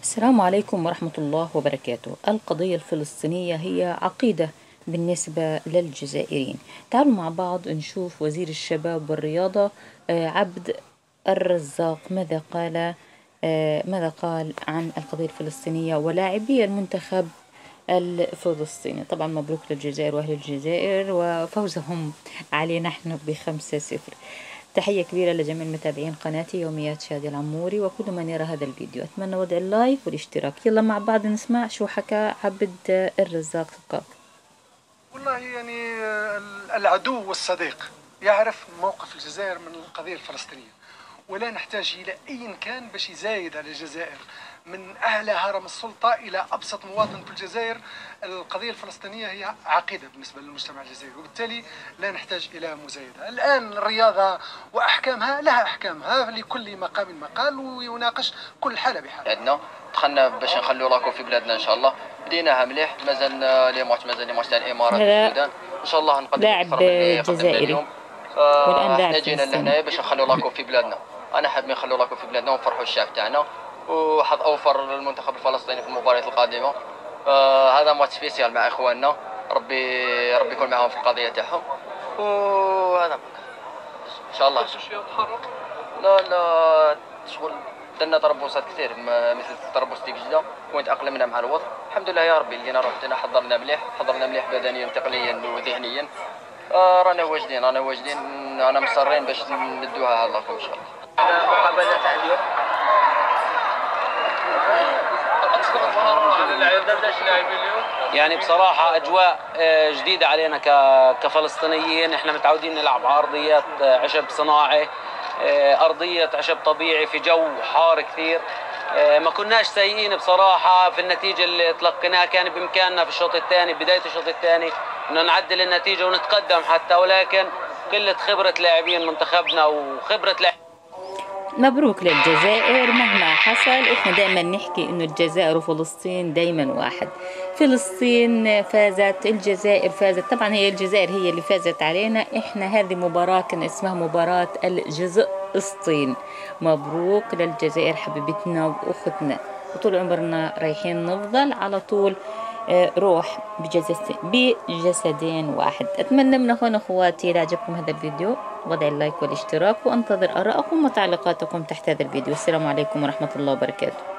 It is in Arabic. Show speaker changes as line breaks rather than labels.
السلام عليكم ورحمة الله وبركاته. القضية الفلسطينية هي عقيدة بالنسبة للجزائريين. تعالوا مع بعض نشوف وزير الشباب والرياضة عبد الرزاق ماذا قال عن القضية الفلسطينية ولاعبي المنتخب الفلسطيني. طبعا مبروك للجزائر وأهل الجزائر وفوزهم علينا نحن ب5-0. تحية كبيرة لجميع متابعين قناتي يوميات شادي العموري وكل من يرى هذا الفيديو. أتمنى وضع اللايك والاشتراك. يلا مع بعض نسمع شو حكى عبد الرزاق ثقاف.
والله يعني العدو والصديق يعرف موقف الجزائر من القضية الفلسطينية، ولا نحتاج إلى أي كان باش يزايد على الجزائر، من أعلى هرم السلطة إلى أبسط مواطن في الجزائر. القضية الفلسطينية هي عقيدة بالنسبة للمجتمع الجزائري، وبالتالي لا نحتاج إلى مزايدة. الآن الرياضة وأحكامها لها أحكامها، لكل مقام مقال، ويناقش كل حالة بحالة.
عندنا دخلنا باش نخليو لاكو في بلادنا ان شاء الله، بديناها مليح، مازال لي ماتش تاع الامارات والسودان ان شاء الله نقدم
لاعب جزائري والان لاعب
احنا جينا لهنا باش نخليو لاكو في بلادنا. انا حابين نخليو لاكو في بلادنا ونفرحوا الشعب تاعنا، وحظ اوفر للمنتخب الفلسطيني في المباريات القادمه. هذا ماتش سبيسيال مع اخواننا، ربي يكون معاهم في القضيه تاعهم، وهذا ان شاء الله. لا شغل درنا تربصات كثير مثل تربص ديك جده، ونتاقلمنا مع الوضع الحمد لله يا ربي. لقينا روحنا حضرنا مليح بدنيا تقنيا وذهنيا. رانا واجدين انا مصرين باش ندوها على الله ان شاء الله. المقابله تاع اليوم
يعني بصراحة أجواء جديدة علينا كفلسطينيين. احنا متعودين نلعب أرضيات عشب صناعي، أرضية عشب طبيعي في جو حار كثير. ما كناش سيئين بصراحة في النتيجة اللي تلقيناها. كان بإمكاننا في الشوط الثاني، بداية الشوط الثاني، إنه نعدل النتيجة ونتقدم حتى، ولكن قلة خبرة لاعبين منتخبنا وخبرة
مبروك للجزائر. مهما حصل احنا دائما نحكي انه الجزائر وفلسطين دائما واحد. فلسطين فازت، الجزائر فازت. طبعا هي الجزائر هي اللي فازت علينا احنا. هذه مباراة كان اسمها مباراة الجزء-اسطين. مبروك للجزائر حبيبتنا واختنا، وطول عمرنا رايحين نفضل على طول روح بجسدين واحد. أتمنى من أخوان أخواتي إذا عجبكم هذا الفيديو وضع اللايك والاشتراك، وأنتظر آراءكم وتعليقاتكم تحت هذا الفيديو. السلام عليكم ورحمة الله وبركاته.